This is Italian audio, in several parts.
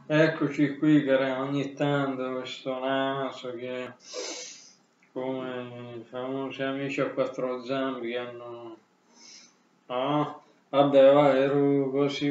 Eccoci qui che ogni tanto questo naso che come i famosi amici a quattro zampe che hanno... No, vabbè, va, ero così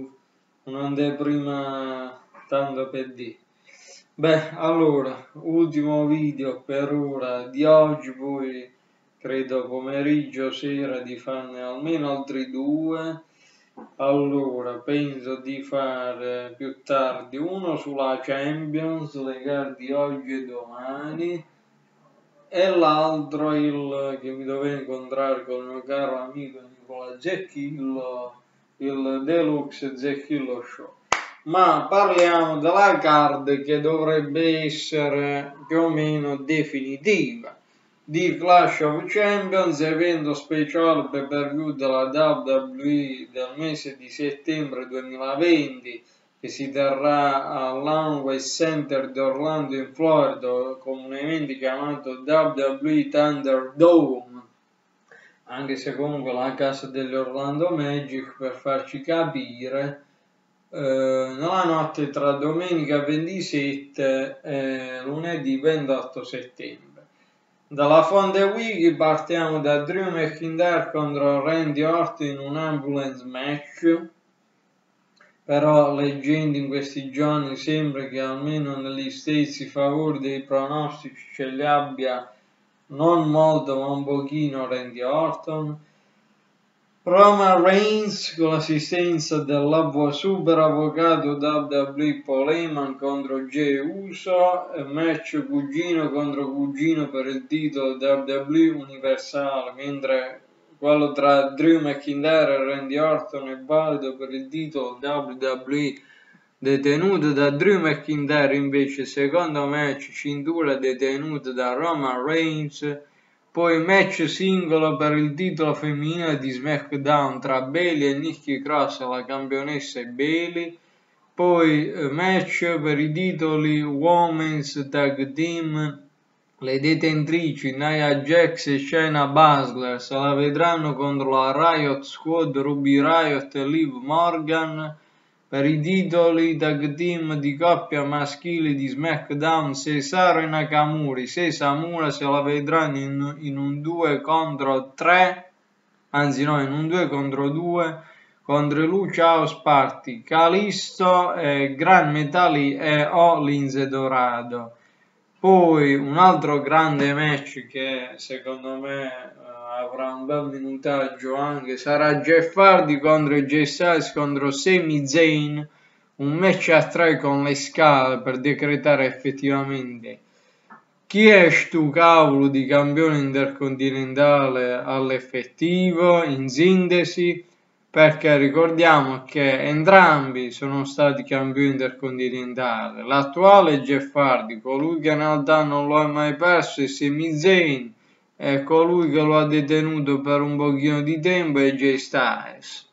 un'anteprima tanto per dire. Beh, allora, ultimo video per ora di oggi, poi credo pomeriggio, sera di farne almeno altri due. Allora, penso di fare più tardi uno sulla Champions, le gare di oggi e domani, e l'altro il che mi dovevo incontrare con il mio caro amico Nicola Zecchillo, il Deluxe Zecchillo Show. Ma parliamo della card che dovrebbe essere più o meno definitiva di Clash of Champions, evento speciale per view della WWE del mese di settembre 2020 che si terrà all'Amway Center di Orlando in Florida, comunemente chiamato WWE Thunderdome, anche se comunque la casa degli Orlando Magic, per farci capire, nella notte tra domenica 27 e lunedì 28 settembre. Dalla fonte wiki partiamo da Drew McIntyre contro Randy Orton in un ambulance match, però leggendo in questi giorni sembra che almeno negli stessi favori dei pronostici ce li abbia non molto ma un pochino Randy Orton. Roman Reigns con l'assistenza del super avvocato WWE Paul Heyman contro Jey Uso, match cugino contro cugino per il titolo WWE universale, mentre quello tra Drew McIntyre e Randy Orton è valido per il titolo WWE detenuto da Drew McIntyre. Invece secondo match cintura detenuta da Roman Reigns. Poi match singolo per il titolo femminile di SmackDown tra Bayley e Nikki Cross, la campionessa Bayley. Poi match per i titoli Women's Tag Team, le detentrici Nia Jax e Shayna Baszler se la vedranno contro la Riot Squad, Ruby Riot e Liv Morgan. Per i titoli tag team di coppia maschili di SmackDown, Cesaro e Nakamura, Samura se la vedranno in un 2 contro 3, anzi no, in un 2 contro 2 contro Lucha House Party, Kalisto, Gran Metali e Lince Dorado. Poi un altro grande match che secondo me avrà un bel minutaggio anche sarà Jeff Hardy contro Jay Styles contro Sami Zayn, un match a tre con le scale per decretare effettivamente chi è stu cavolo di campione intercontinentale all'effettivo, in sintesi, perché ricordiamo che entrambi sono stati campioni intercontinentali. L'attuale è Jeff Hardy, colui che in realtà non lo ha mai perso è Sami Zayn, e colui che lo ha detenuto per un pochino di tempo è Jay Styles.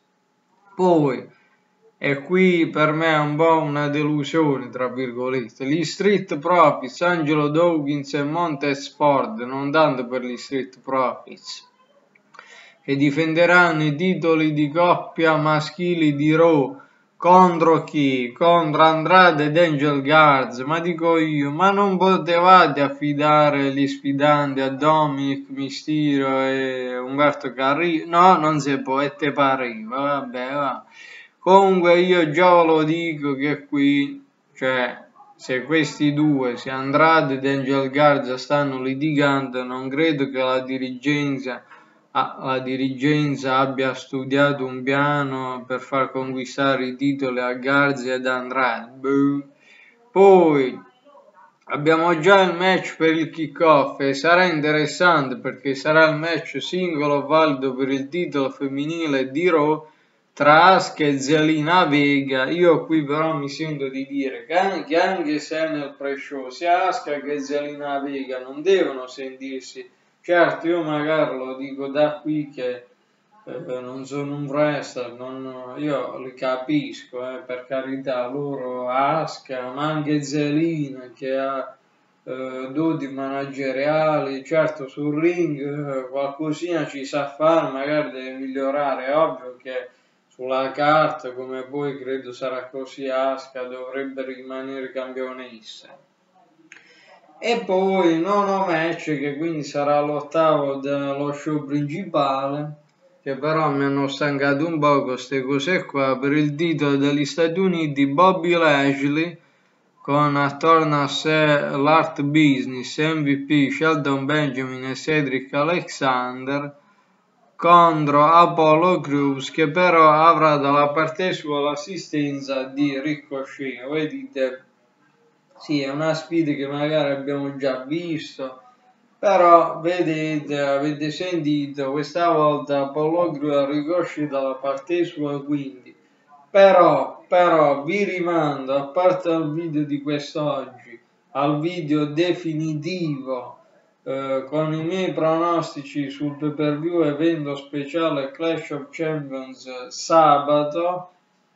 Poi, e qui per me è un po' una delusione, tra virgolette, gli Street Profits, Angelo Dawkins e Montez Ford, non tanto per gli Street Profits, che difenderanno i titoli di coppia maschili di Raw contro chi? Contro Andrade ed Angel Guards. Ma dico io, ma non potevate affidare gli sfidanti a Dominic Mysterio e Umberto Carrillo? No, non si può, e te pareva, vabbè, va. Comunque io già lo dico che qui, cioè, se questi due, se Andrade ed Angel Garza stanno litigando, non credo che la dirigenza abbia studiato un piano per far conquistare i titoli a Garza ed Andrade. Poi abbiamo già il match per il kickoff e sarà interessante perché sarà il match singolo valido per il titolo femminile di Raw tra Asuka e Zelina Vega. Io qui però mi sento di dire che anche se nel pre-show sia Asuka che Zelina Vega non devono sentirsi, certo io magari lo dico da qui che non sono un wrestler, io li capisco, per carità, loro Asuka, ma anche Zelina che ha doti manageriali, certo sul ring qualcosina ci sa fare, magari deve migliorare, è ovvio che sulla carta, come poi credo sarà così, Asuka dovrebbe rimanere campionessa. E poi il nono match, che quindi sarà l'ottavo dello show principale, che però mi hanno stancato un po' queste cose qua, per il titolo degli Stati Uniti, Bobby Lashley con attorno a sé l'Art Business, MVP, Shelton Benjamin e Cedric Alexander contro Apollo Crews, che però avrà dalla parte sua l'assistenza di Ricochet. Voi dite, sì, è una sfida che magari abbiamo già visto, però vedete, avete sentito, questa volta Apollo Crews ha Ricochet dalla parte sua, quindi però vi rimando, a parte il video di quest'oggi, al video definitivo con i miei pronostici sul pay-per-view evento speciale Clash of Champions sabato,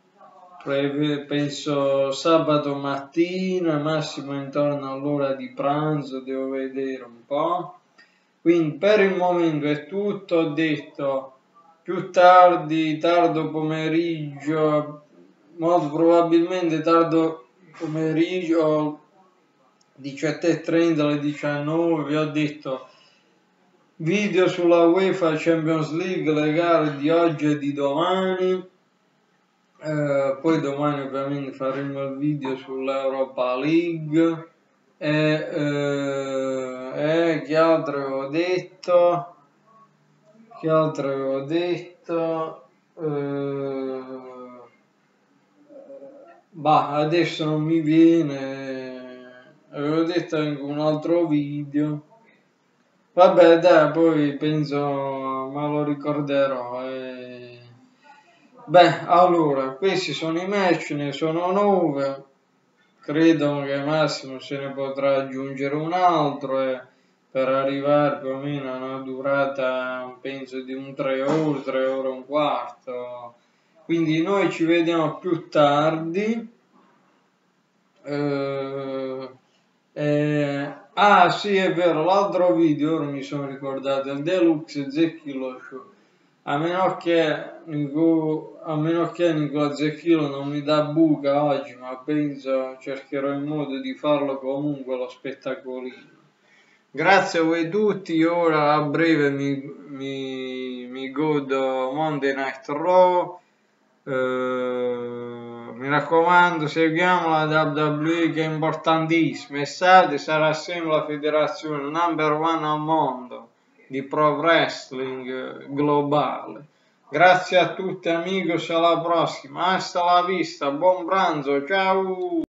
penso sabato mattina, massimo intorno all'ora di pranzo, devo vedere un po'. Quindi per il momento è tutto, ho detto più tardi, tardo pomeriggio, molto probabilmente tardo pomeriggio, 17:30 alle 19, vi ho detto video sulla UEFA Champions League, le gare di oggi e di domani. Poi domani ovviamente faremo il video sull'Europa League e che altro avevo detto? Che altro avevo detto? Adesso non mi viene. Avevo detto anche un altro video. Vabbè, dai, poi penso me lo ricorderò. Allora, questi sono i match, ne sono 9. Credo che massimo se ne potrà aggiungere un altro per arrivare più o meno a una durata, penso, di un 3 ore, 3 ore e un quarto. Quindi noi ci vediamo più tardi. Sì, è vero, l'altro video, ora mi sono ricordato, il Deluxe Zecchino Show. A meno che Nicola Zecchino non mi dà buca oggi, ma penso cercherò il modo di farlo comunque lo spettacolino. Grazie a voi tutti, ora a breve mi godo Monday Night Raw. Mi raccomando, seguiamo la WWE che è importantissima. Estate sarà sempre la federazione number one al mondo di pro wrestling globale. Grazie a tutti amigos, alla prossima, hasta la vista, buon pranzo, ciao!